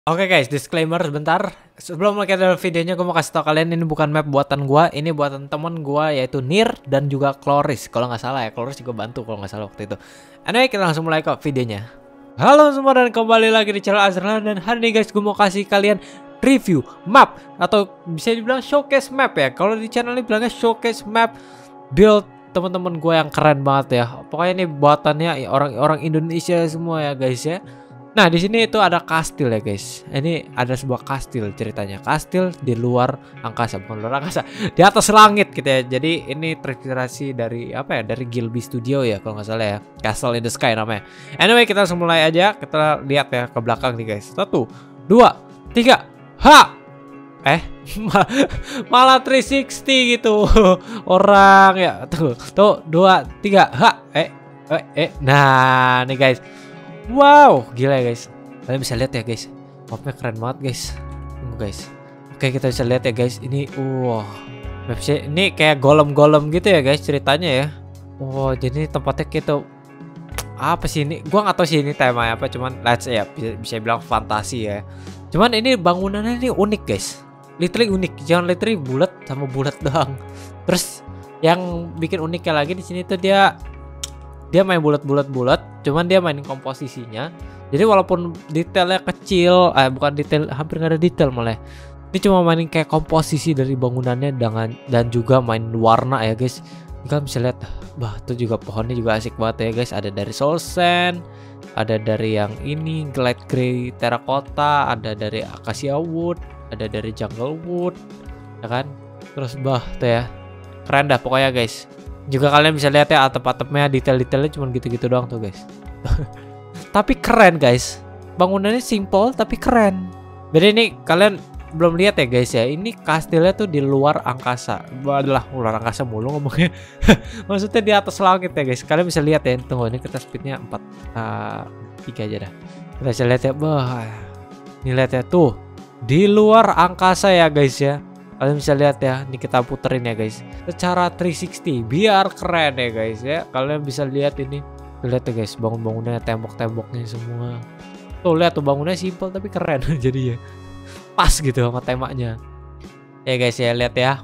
Oke guys, disclaimer sebentar. Sebelum mulai ke videonya, gue mau kasih tau kalian ini bukan map buatan gue, ini buatan temen gue yaitu Nir dan juga Chloris. Kalau nggak salah ya, Chloris juga bantu kalau nggak salah waktu itu. Anyway, kita langsung mulai ke videonya. Halo semua dan kembali lagi di channel Azrael, dan hari ini guys gue mau kasih kalian review map atau bisa dibilang showcase map ya. Kalau di channel ini bilangnya showcase map build teman-teman gue yang keren banget ya. Pokoknya ini buatannya orang-orang Indonesia semua ya guys ya. Nah, di sini itu ada kastil ya guys. Ini ada sebuah kastil ceritanya. Kastil di luar angkasa, bukan luar angkasa, di atas langit gitu ya. Jadi ini terinspirasi dari apa ya? Dari Gilby Studio ya kalau nggak salah ya. Castle in the Sky namanya. Anyway, kita langsung mulai aja. Kita lihat ya ke belakang nih guys. 1, 2, 3. Ha! Malah 360 gitu. Orang ya. Tuh, 2, 3. Ha! Nah, nih guys. Wow, gila ya guys. Kalian bisa lihat ya guys. Mapnya keren banget guys. Tunggu guys. Oke, kita bisa lihat ya guys. Ini mapnya ini kayak golem-golem gitu ya guys ceritanya ya. Oh, jadi tempatnya gitu. Apa sih ini? Gua nggak tahu sih ini temanya apa, cuman let's say ya bisa bilang fantasi ya. Cuman ini bangunannya ini unik guys. Literally unik. Jangan literally bulat sama bulat doang. Terus yang bikin uniknya lagi di sini tuh dia main bulat-bulat, cuman dia mainin komposisinya. Jadi walaupun detailnya kecil, bukan detail, hampir nggak ada detail malah. Ini cuma mainin kayak komposisi dari bangunannya dan juga main warna ya guys. Kalian bisa lihat, bah itu juga pohonnya juga asik banget ya guys. Ada dari soul sand, ada dari yang ini glade grey terracotta, ada dari acacia wood, ada dari jungle wood, ya kan? Terus bah tuh ya, keren dah pokoknya guys. Juga kalian bisa lihat ya atap-atapnya, detail-detailnya cuma gitu-gitu doang tuh guys. Tapi keren guys. Bangunannya simple tapi keren. Jadi ini kalian belum lihat ya guys ya. Ini kastilnya tuh di luar angkasa. Adalah luar angkasa mulu ngomongnya. Maksudnya di atas langit ya guys. Kalian bisa lihat ya. Tunggu, ini kita speednya 3 aja dah. Kita bisa lihat ya. Bah, ini lihat ya tuh. Di luar angkasa ya guys ya. Kalian bisa lihat ya, ini kita puterin ya guys, secara 360 biar keren ya guys ya. Kalian bisa lihat ini, lihat ya guys, bangun-bangunnya, tembok-temboknya semua. Tuh lihat tuh, bangunnya simple tapi keren jadi ya, pas gitu sama temanya. Ya guys ya, lihat ya,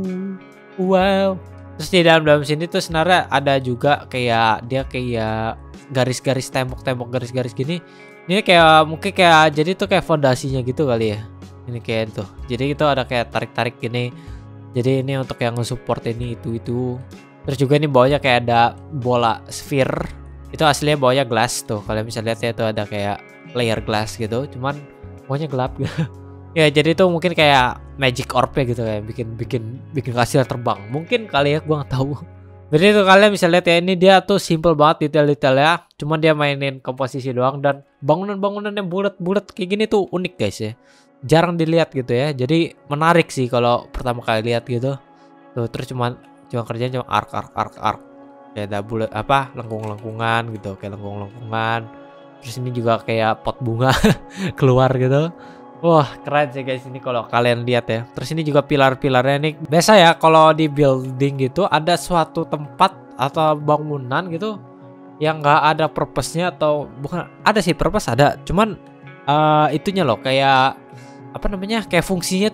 wow. Terus di dalam sini tuh sebenarnya ada juga kayak dia kayak garis-garis tembok-tembok, garis-garis gini. Ini kayak mungkin kayak jadi tuh kayak fondasinya gitu kali ya. Ini kayak tuh, jadi itu ada kayak tarik-tarik gini. Jadi ini untuk yang nge-support ini itu. Terus juga ini bawahnya kayak ada bola sphere. Itu aslinya bawahnya glass tuh. Kalian bisa lihat ya, itu ada kayak layer glass gitu. Cuman bawahnya gelap gitu. Ya jadi itu mungkin kayak magic orb ya gitu, kayak bikin kastil terbang. Mungkin kali ya, gua nggak tahu. Jadi itu kalian bisa lihat ya, ini dia tuh simple banget detail-detailnya. Cuman dia mainin komposisi doang, dan bangunan-bangunan yang bulat-bulat kayak gini tuh unik guys ya. Jarang dilihat gitu ya. Jadi menarik sih kalau pertama kali lihat gitu. Tuh, terus cuma kerjanya cuma arc. Kayak ada bulat apa, lengkung-lengkungan gitu, kayak lengkung-lengkungan. Terus ini juga kayak pot bunga keluar gitu. Wah, keren sih guys ini kalau kalian lihat ya. Terus ini juga pilar-pilarnya nih. Biasa ya kalau di building gitu ada suatu tempat atau bangunan gitu yang nggak ada purpose-nya, atau bukan ada sih purpose ada. Cuman itunya loh kayak apa namanya, kayak fungsinya tuh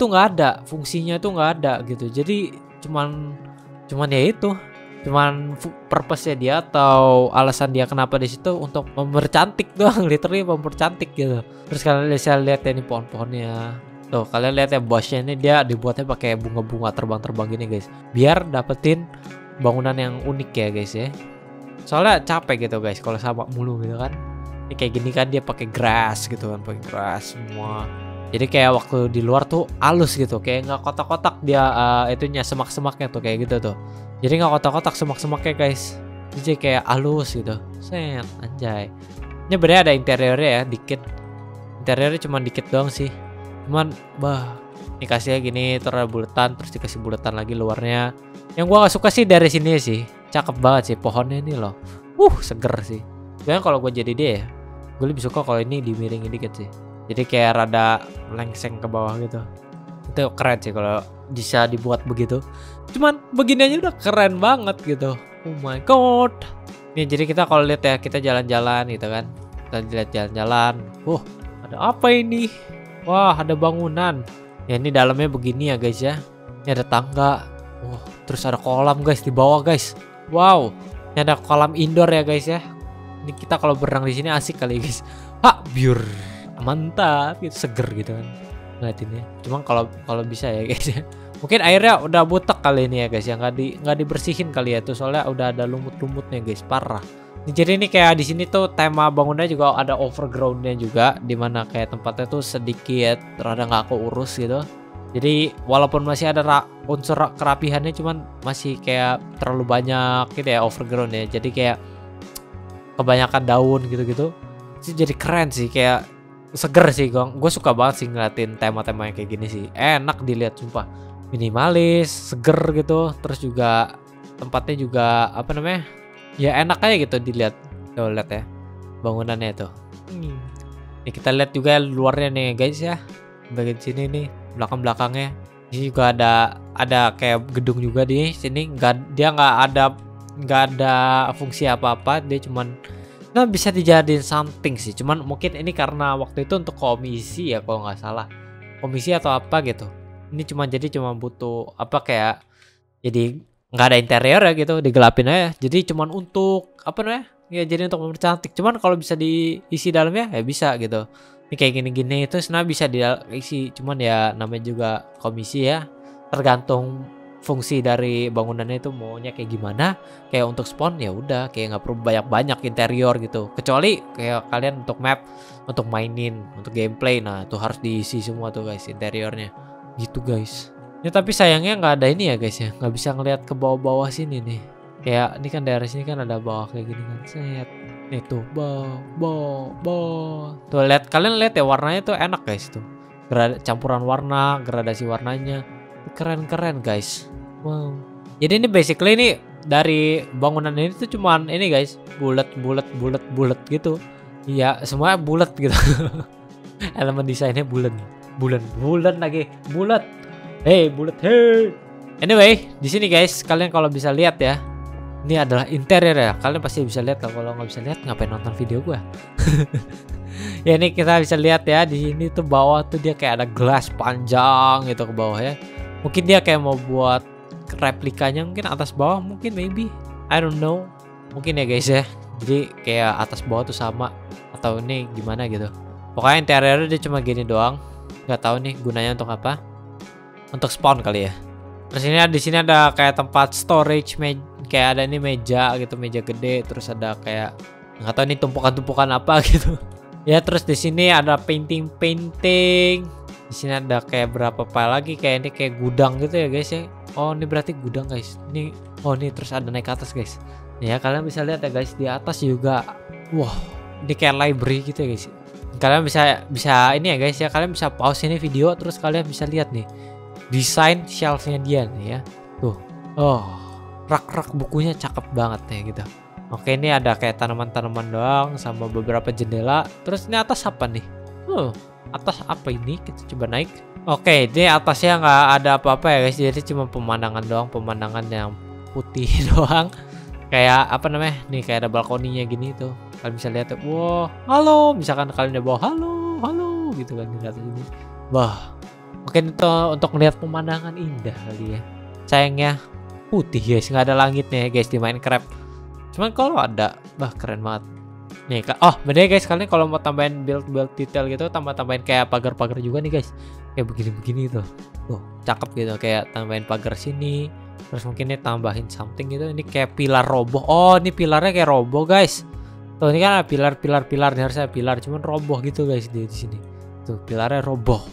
nggak ada gitu. Jadi cuman ya itu cuman purpose-nya dia atau alasan dia kenapa di situ untuk mempercantik doang, literally mempercantik gitu. Terus kalian bisa lihat ya, ini pohon-pohonnya tuh, kalian lihat ya, bosnya ini dia dibuatnya pakai bunga-bunga terbang-terbang gini guys, biar dapetin bangunan yang unik ya guys ya. Soalnya capek gitu guys kalau sama mulu gitu kan. Ini kayak gini kan dia pakai grass gitu kan, pakai grass semua. Jadi kayak waktu di luar tuh halus gitu, kayak nggak kotak-kotak dia itunya, semak-semaknya tuh kayak gitu tuh. Jadi nggak kotak-kotak semak-semaknya guys. Jadi kayak halus gitu. Set, anjay. Ini benernya ada interiornya ya, dikit. Interiornya cuma dikit doang sih. Cuman bah, dikasihnya gini terus bulatan, terus dikasih bulatan lagi luarnya. Yang gua nggak suka sih dari sini sih, cakep banget sih pohonnya ini loh. Seger sih. Soalnya kalau gue jadi dia ya, gue lebih suka kalau ini dimiringin dikit sih. Jadi kayak rada lengseng ke bawah gitu. Itu keren sih kalau bisa dibuat begitu. Cuman begini aja udah keren banget gitu. Oh my god. Nih jadi kita kalau lihat ya, kita jalan-jalan gitu kan. Kita lihat jalan-jalan. Ada apa ini? Wah, ada bangunan. Ya ini dalamnya begini ya guys ya. Ini ada tangga. Oh, terus ada kolam guys di bawah guys. Wow, ini ada kolam indoor ya guys ya. Ini kita kalau berenang di sini asik kali guys. Biur, mantap, gitu seger gitu kan. Ngeliatinnya. Cuman kalau bisa ya guys ya. Mungkin airnya udah butek kali ini ya guys ya. Nggak dibersihin kali ya tuh, soalnya udah ada lumut-lumutnya guys, parah. Jadi ini kayak di sini tuh tema bangunannya juga ada overgroundnya juga, dimana kayak tempatnya tuh sedikit rada nggak keurus gitu. Jadi walaupun masih ada unsur kerapihannya, cuman masih kayak terlalu banyak gitu ya overground ya. Jadi kayak kebanyakan daun gitu-gitu. Jadi keren sih, kayak seger sih gue suka banget sih ngeliatin tema-tema yang kayak gini sih. Enak dilihat sumpah. Minimalis, seger gitu. Terus juga tempatnya juga apa namanya? Ya enak aja gitu dilihat. Tuh lihat ya bangunannya tuh. Nih kita lihat juga luarnya nih guys ya. Bagian sini nih belakang-belakangnya. Ini juga ada kayak gedung juga di sini. Dia nggak ada fungsi apa-apa. Dia cuman bisa dijadiin something sih. Cuman mungkin ini karena waktu itu untuk komisi ya kalau nggak salah. Komisi atau apa gitu. Ini cuma butuh apa kayak jadi nggak ada interior ya gitu, digelapin aja. Jadi cuman untuk apa namanya ya, jadi untuk mempercantik. Cuman kalau bisa diisi dalamnya ya bisa gitu. Ini kayak gini-gini itu sebenarnya bisa diisi, cuman ya namanya juga komisi ya, tergantung fungsi dari bangunannya itu maunya kayak gimana. Kayak untuk spawn ya udah kayak nggak perlu banyak-banyak interior gitu, kecuali kayak kalian untuk map, untuk mainin, untuk gameplay, nah itu harus diisi semua tuh guys interiornya gitu guys. Ya tapi sayangnya nggak ada ini ya guys ya, nggak bisa ngelihat ke bawah-bawah sini nih. Kayak ini kan daerah sini kan ada bawah kayak gini kan, set. Nih tuh bawah. Tuh lihat, kalian lihat ya warnanya tuh enak guys tuh. Campuran warna, gradasi warnanya keren-keren guys. Wow. Jadi ini basically ini dari bangunan ini tuh cuman ini guys, bulat gitu. Iya semuanya bulat gitu. Elemen desainnya bulat lagi bulat. Hey bulat hey. Anyway di sini guys, kalian kalau bisa lihat ya, ini adalah interior ya. Kalian pasti bisa lihat, kalau nggak bisa lihat ngapain nonton video gua. Ya ini kita bisa lihat ya, di sini tuh bawah tuh dia kayak ada gelas panjang gitu ke bawah ya. Mungkin dia kayak mau buat replikanya, mungkin atas bawah, mungkin maybe I don't know, mungkin ya guys ya. Jadi kayak atas bawah tuh sama, atau ini gimana gitu. Pokoknya interiornya dia cuma gini doang. Nggak tahu nih gunanya untuk apa. Untuk spawn kali ya. Terus ini di sini ada kayak tempat storage, kayak ada ini meja gitu, meja gede. Terus ada kayak nggak tahu ini tumpukan-tumpukan apa gitu. Ya terus di sini ada painting. Di sini ada kayak berapa file lagi, kayak ini kayak gudang gitu ya guys ya. Oh ini berarti gudang guys. Ini oh ini terus ada naik ke atas guys. Ya kalian bisa lihat ya guys, di atas juga. Wah ini kayak library gitu ya guys. Kalian bisa ini ya guys ya, kalian bisa pause ini video terus kalian bisa lihat nih desain shelfnya dia nih ya. Tuh. Oh, rak bukunya cakep banget nih gitu. Oke, ini ada kayak tanaman-tanaman doang sama beberapa jendela. Terus ini atas apa nih? Atas apa ini? Kita coba naik. Oke, ini atasnya nggak ada apa-apa ya guys. Jadi cuma pemandangan doang, pemandangan yang putih doang. Kayak apa namanya? Nih kayak ada balkoninya gini tuh. Kalian bisa lihat tuh. Wah, halo. Misalkan kalian udah bawa halo gitu kan di atas ini. Wah. Mungkin itu untuk melihat pemandangan indah kali ya. Sayangnya putih guys, nggak ada langitnya ya guys di Minecraft. Cuman kalau ada, keren banget. Nih bener guys, kalian kalau mau tambahin build detail gitu, tambahin kayak pagar-pagar juga nih guys. Kayak begini tuh. Tuh, cakep gitu, kayak tambahin pagar sini. Terus mungkin ini tambahin something gitu. Ini kayak pilar roboh. Oh, ini pilarnya kayak roboh guys. Tuh, ini kan ada pilar nih, harusnya pilar, cuman roboh gitu guys di sini. Tuh, pilarnya roboh.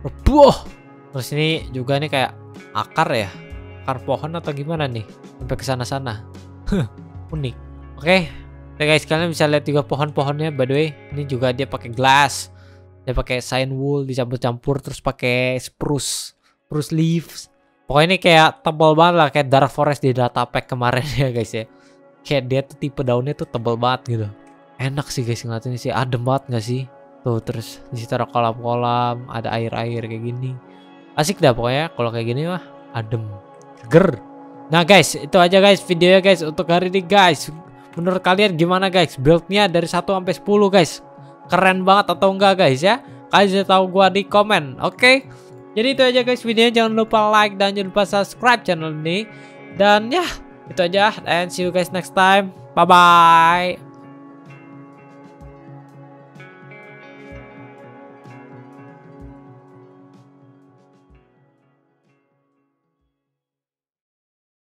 Terus ini juga nih kayak akar ya, akar pohon atau gimana nih sampai ke sana. Unik. Oke. Nah guys, kalian bisa lihat juga pohonnya by the way. Ini juga dia pakai glass, dia pakai cyan wool dicampur terus pakai spruce leaves. Pokoknya ini kayak tebal banget lah, kayak dark forest di data pack kemarin ya guys ya. Kayak dia tuh tipe daunnya tuh tebal banget gitu. Enak sih guys ngeliatin sih, adem banget nggak sih? Tuh terus di situ ada kolam-kolam, ada air kayak gini. Asik dah pokoknya kalau kayak gini mah adem, seger. Nah guys, itu aja guys videonya guys untuk hari ini guys. Menurut kalian gimana guys buildnya dari 1 sampai 10 guys? keren banget atau enggak guys ya. Kasih tahu gua di komen. Oke. Jadi itu aja guys videonya, jangan lupa like dan jangan lupa subscribe channel ini. Dan ya, itu aja, and see you guys next time. Bye bye.